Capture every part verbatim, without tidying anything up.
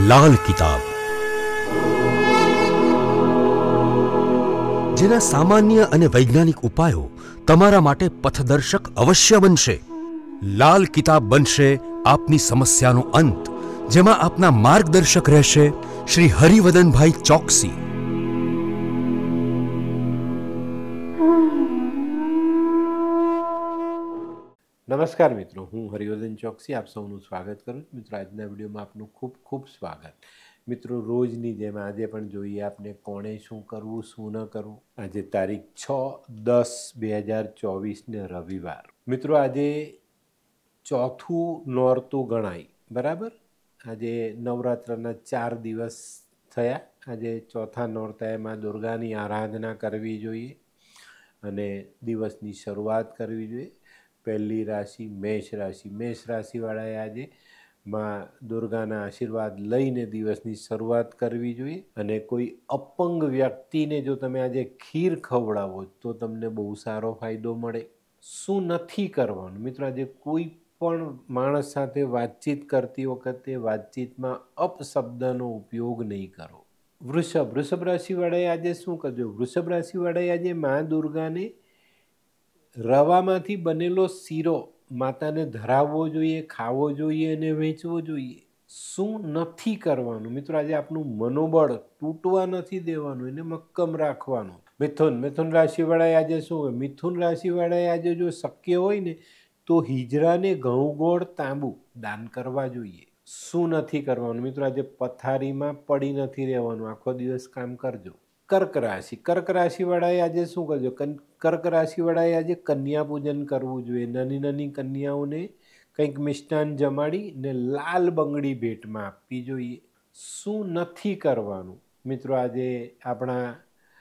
લાલ કિતાબ, જેના સામાન્ય અને વૈજ્ઞાનિક ઉપાયો તમારા માટે પથદર્શક અવશ્ય બનશે. લાલ કિતાબ બનશે આપની સમસ્યાનો અંત, જેમાં આપના માર્ગદર્શક રહેશે શ્રી હરિવદનભાઈ ચોકસી. નમસ્કાર મિત્રો, હું હરિવર્ધન ચોકસી આપ સૌનું સ્વાગત કરું છું. મિત્રો, આજના વિડીયોમાં આપનું ખૂબ ખૂબ સ્વાગત. મિત્રો, રોજની જેમ આજે પણ જોઈએ આપણે કોણે શું કરવું શું ન કરવું. આજે તારીખ છ દસ બે હજાર ચોવીસને રવિવાર. મિત્રો, આજે ચોથું નોરતું ગણાય, બરાબર. આજે નવરાત્રના ચાર દિવસ થયા. આજે ચોથા નોરતાએ માં દુર્ગાની આરાધના કરવી જોઈએ અને દિવસની શરૂઆત કરવી જોઈએ. પહેલી રાશિ મેષ રાશિ. મેષ રાશિવાળાએ આજે માં દુર્ગાના આશીર્વાદ લઈને દિવસની શરૂઆત કરવી જોઈએ. અને કોઈ અપંગ વ્યક્તિને જો તમે આજે ખીર ખવડાવો તો તમને બહુ સારો ફાયદો મળે. શું નથી કરવાનું? મિત્રો, આજે કોઈ પણ માણસ સાથે વાતચીત કરતી વખતે વાતચીતમાં અપશબ્દનો ઉપયોગ નહીં કરો. વૃષભ વૃષભ રાશિવાળાએ આજે શું કરજો? વૃષભ રાશિવાળાએ આજે મા દુર્ગાને રવામાંથી બનેલો શીરો માતાને ધરાવવો જોઈએ, ખાવો જોઈએ અને વેચવો જોઈએ. શું નથી કરવાનું? મિત્રો, આજે આપનું મનોબળ તૂટવા નથી દેવાનું, એને મક્કમ રાખવાનું. મિથુન મિથુન રાશિવાળાએ આજે શું હોય? મિથુન રાશિવાળાએ આજે જો શક્ય હોય ને તો હિજરાને ઘઉં ગોળ તાંબુ દાન કરવા જોઈએ. શું નથી કરવાનું? મિત્રો, આજે પથારીમાં પડી નથી રહેવાનું, આખો દિવસ કામ કરજો. કર્ક રાશિ કર્ક રાશિવાળાએ આજે શું કરજો? કર્ક રાશિવાળાએ આજે કન્યા પૂજન કરવું જોઈએ. નાની નાની કન્યાઓને કંઈક મિષ્ટાન જમાડી ને લાલ બંગડી ભેટમાં આપવી જોઈએ. શું નથી કરવાનું? મિત્રો, આજે આપણા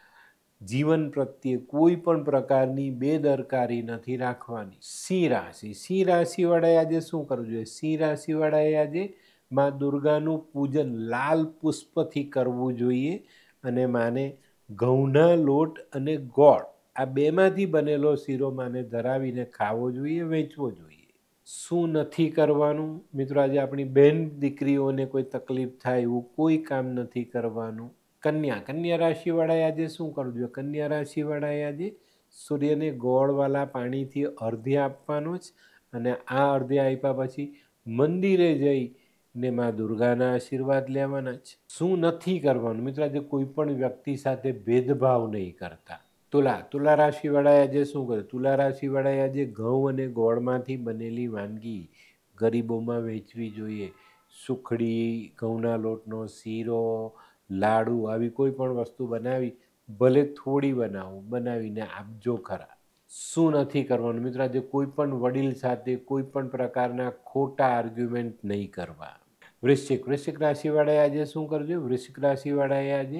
જીવન પ્રત્યે કોઈ પણ પ્રકારની બેદરકારી નથી રાખવાની. સિંહ રાશિ સિંહ રાશિવાળાએ આજે શું કરવું જોઈએ? સિંહ રાશિવાળાએ આજે મા દુર્ગાનું પૂજન લાલ પુષ્પથી કરવું જોઈએ અને માને ઘઉંના લોટ અને ગોળ આ બેમાંથી બનેલો શીરો માને ધરાવીને ખાવો જોઈએ, વેચવો જોઈએ. શું નથી કરવાનું? મિત્રો, આજે આપણી બહેન દીકરીઓને કોઈ તકલીફ થાય એવું કોઈ કામ નથી કરવાનું. કન્યા કન્યા રાશિવાળાએ આજે શું કરવું જોઈએ? કન્યા રાશિવાળાએ આજે સૂર્યને ગોળવાળા પાણીથી અર્ધ્ય આપવાનો જ અને આ અર્ધ્ય આપ્યા પછી મંદિરે જઈ ને મા દુર્ગાના આશીર્વાદ લેવાના છે. શું નથી કરવાનું? મિત્રો, આજે કોઈ પણ વ્યક્તિ સાથે ભેદભાવ નહીં કરતા. તુલા તુલા રાશિવાળાએ આજે શું કરે? તુલા રાશિવાળાએ આજે ઘઉં અને ગોળમાંથી બનેલી વાનગી ગરીબોમાં વેચવી જોઈએ. સુખડી, ઘઉંના લોટનો શીરો, લાડુ આવી કોઈ પણ વસ્તુ બનાવી, ભલે થોડી બનાવો, બનાવીને આપજો ખરા. શું નથી કરવાનું? મિત્રો, આજે કોઈ પણ વડીલ સાથે કોઈ પણ પ્રકારના ખોટા આર્ગ્યુમેન્ટ નહીં કરવા. વૃશ્ચિક વૃશ્ચિક રાશિવાળાએ આજે શું કરજો? વૃશ્ચિક રાશિવાળાએ આજે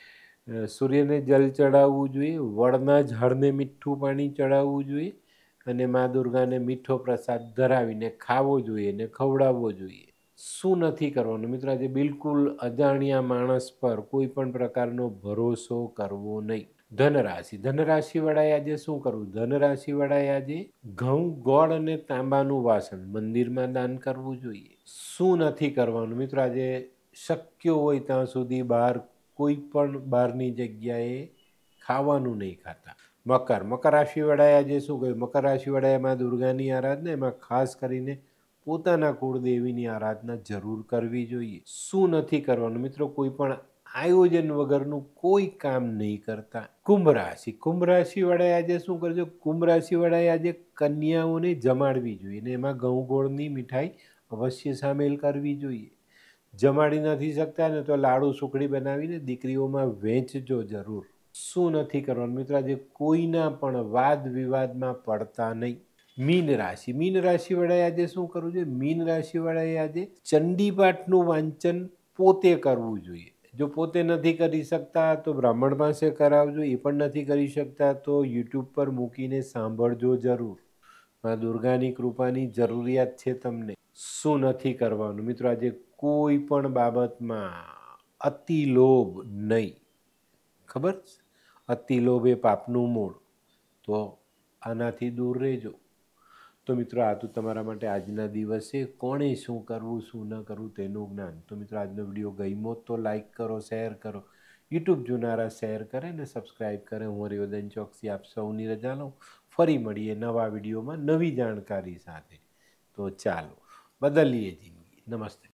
સૂર્યને જલ ચડાવવું જોઈએ, વડના ઝાડને મીઠું પાણી ચડાવવું જોઈએ અને મા દુર્ગાને મીઠો પ્રસાદ ધરાવીને ખાવો જોઈએ અને ખવડાવવો જોઈએ. શું નથી કરવાનું? મિત્રો, આજે બિલકુલ અજાણ્યા માણસ પર કોઈ પણ પ્રકારનો ભરોસો કરવો નહીં. ધનરાશિ ધનરાશિવાળાએ આજે શું કરવું? ધનરાશિવાળાએ આજે ઘઉં ગોળ અને તાંબાનું વાસણ મંદિરમાં દાન કરવું જોઈએ. શું નથી કરવાનું? મિત્રો, આજે શક્ય હોય ત્યાં સુધી બહાર કોઈ પણ બહારની જગ્યાએ ખાવાનું નહીં ખાતા. મકર મકર રાશિવાળાએ આજે શું કહ્યું? મકર રાશિવાળાએ માં દુર્ગાની આરાધના, એમાં ખાસ કરીને પોતાના કુળદેવીની આરાધના જરૂર કરવી જોઈએ. શું નથી કરવાનું? મિત્રો, કોઈ પણ આયોજન વગરનું કોઈ કામ નહીં કરતા. કુંભ રાશિ કુંભ રાશિવાળાએ આજે શું કરજો? કુંભ રાશિવાળાએ આજે કન્યાઓને જમાડવી જોઈએ ને એમાં ઘઉં ગોળની મીઠાઈ અવશ્ય સામેલ કરવી જોઈએ. જમાડી નથી શકતા ને તો લાડુ સુખડી બનાવીને દીકરીઓમાં વેચજો જરૂર. શું નથી કરવાનું? મિત્રો, આજે કોઈના પણ વાદ વિવાદમાં પડતા નહીં. મીન રાશિ મીન રાશિવાળાએ આજે શું કરવું જોઈએ? મીન રાશિવાળાએ આજે ચંડીપાઠનું વાંચન પોતે કરવું જોઈએ. જો પોતે નથી કરી શકતા તો બ્રાહ્મણ પાસે કરાવજો. એ પણ નથી કરી શકતા તો યુટ્યુબ પર મૂકીને સાંભળજો જરૂર. મા દુર્ગાની કૃપાની જરૂરિયાત છે તમને. શું નથી કરવાનું? મિત્રો, આજે કોઈ પણ બાબતમાં અતિ લોભ નહીં. ખબર? અતિ લોભ એ પાપનું મૂળ, તો આનાથી દૂર રહેજો. તો મિત્રો આ તો તમારા માટે આજના દિવસે કોણે શું કરવું શું ન કરવું તેનું જ્ઞાન. તો મિત્રો આજનો વિડીયો ગમ્યો તો લાઈક કરો, શેર કરો, યુટ્યુબ જોનારા શેર કરે ને સબસ્ક્રાઈબ કરે. હું હરિવર્ધન ચોકસી આપ સૌની રજા લઉં. ફરી મળીએ નવા વિડીયોમાં નવી જાણકારી સાથે. તો ચાલો બદલીએ જિંદગી. નમસ્તે.